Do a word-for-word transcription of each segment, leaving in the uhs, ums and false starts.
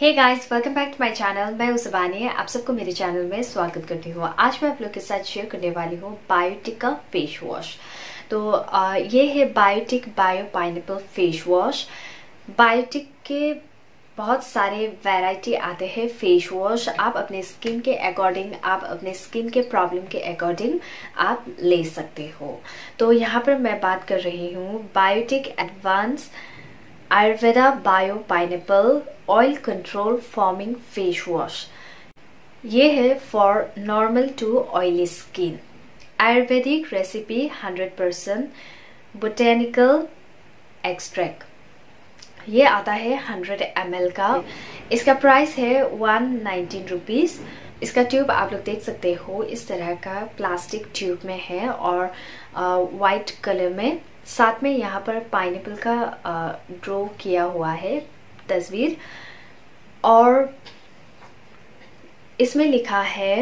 Hey guys, welcome back to my channel. मैं उस्मानी, आप सबको मेरे चैनल में स्वागत करती हूँ। आज मैं आप लोग के साथ शेयर करने वाली हूँ बायोटिक का फेस वॉश। तो आ, ये है Biotique bio pineapple face wash. Biotique के बहुत सारे वैरायटी आते हैं फेस वॉश। आप अपने स्किन के अकॉर्डिंग, आप अपने स्किन के प्रॉब्लम के अकॉर्डिंग आप ले सकते हो। तो यहाँ पर मैं बात कर रही हूँ Biotique advance ayurveda bio pineapple oil control foaming face wash. ये है for normal to oily skin. Ayurvedic recipe, hundred percent botanical extract. ये आता है हंड्रेड एम एल का। इसका प्राइस है वन नाइनटीन रुपीज। इसका ट्यूब आप लोग देख सकते हो, इस तरह का प्लास्टिक ट्यूब में है और वाइट कलर में। साथ में यहाँ पर पाइनएप्पल का ड्रॉ किया हुआ है तस्वीर, और इसमें लिखा है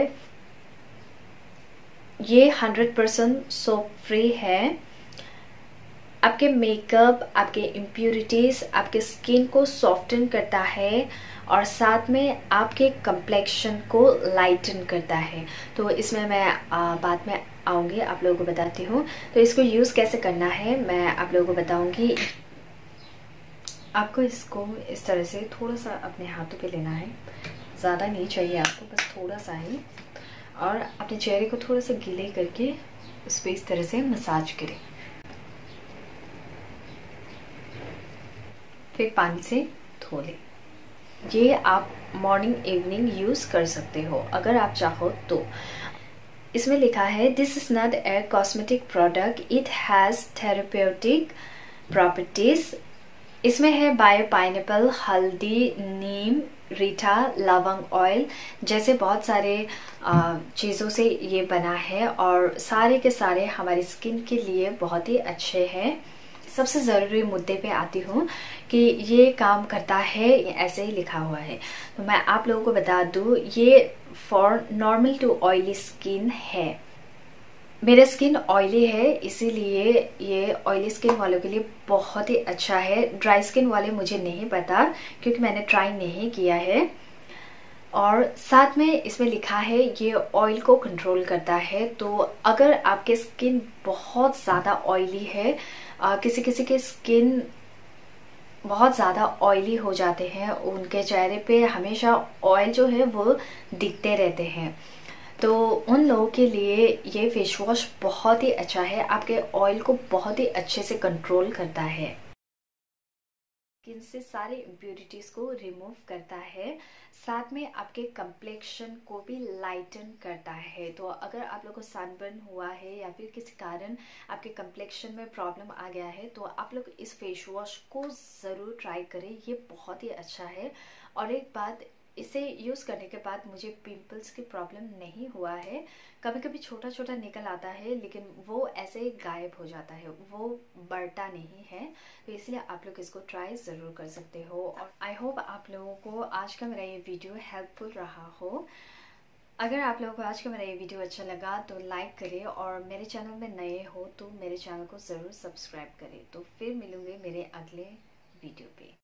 ये हंड्रेड परसेंट सोप फ्री है। आपके मेकअप, आपके इम्प्यूरिटीज, आपके स्किन को सॉफ्टन करता है और साथ में आपके कम्प्लेक्शन को लाइटन करता है। तो इसमें मैं आ, बाद में आऊंगी, आप लोगों को बताती हूँ। तो इसको यूज कैसे करना है मैं आप लोगों को बताऊंगी। आपको इसको इस तरह से थोड़ा सा अपने हाथों पे लेना है, ज़्यादा नहीं चाहिए आपको, बस थोड़ा सा ही। और अपने चेहरे को थोड़ा सा गीले करके उस पर इस तरह से मसाज करें, फिर पानी से धो लें। ये आप मॉर्निंग इवनिंग यूज कर सकते हो अगर आप चाहो तो। इसमें लिखा है this is not a cosmetic product, it has therapeutic properties. इसमें है बायो पाइनएप्पल, हल्दी, नीम, रीठा, लवंग ऑयल जैसे बहुत सारे चीज़ों से ये बना है और सारे के सारे हमारी स्किन के लिए बहुत ही अच्छे हैं। सबसे ज़रूरी मुद्दे पे आती हूँ कि ये काम करता है, ऐसे ही लिखा हुआ है। तो मैं आप लोगों को बता दूँ, ये for normal to oily skin है। मेरा स्किन ऑयली है, इसीलिए ये ऑयली स्किन वालों के लिए बहुत ही अच्छा है। ड्राई स्किन वाले मुझे नहीं पता क्योंकि मैंने ट्राई नहीं किया है। और साथ में इसमें लिखा है ये ऑयल को कंट्रोल करता है। तो अगर आपके स्किन बहुत ज़्यादा ऑयली है, आ, किसी किसी के स्किन बहुत ज़्यादा ऑयली हो जाते हैं, उनके चेहरे पे हमेशा ऑयल जो है वो दिखते रहते हैं, तो उन लोगों के लिए ये फेस वॉश बहुत ही अच्छा है। आपके ऑयल को बहुत ही अच्छे से कंट्रोल करता है, स्किन से सारे इम्प्यूरिटीज को रिमूव करता है, साथ में आपके कम्प्लेक्शन को भी लाइटन करता है। तो अगर आप लोग को सनबर्न हुआ है या फिर किसी कारण आपके कम्प्लेक्शन में प्रॉब्लम आ गया है, तो आप लोग इस फेस वॉश को ज़रूर ट्राई करें। ये बहुत ही अच्छा है। और एक बात, इसे यूज़ करने के बाद मुझे पिंपल्स की प्रॉब्लम नहीं हुआ है। कभी कभी छोटा छोटा निकल आता है, लेकिन वो ऐसे ही गायब हो जाता है, वो बढ़ता नहीं है। तो इसलिए आप लोग इसको ट्राई ज़रूर कर सकते हो। और आई होप आप लोगों को आज का मेरा ये वीडियो हेल्पफुल रहा हो। अगर आप लोगों को आज का मेरा ये वीडियो अच्छा लगा तो लाइक करें, और मेरे चैनल में नए हो तो मेरे चैनल को ज़रूर सब्सक्राइब करें। तो फिर मिलूंगे मेरे अगले वीडियो पे।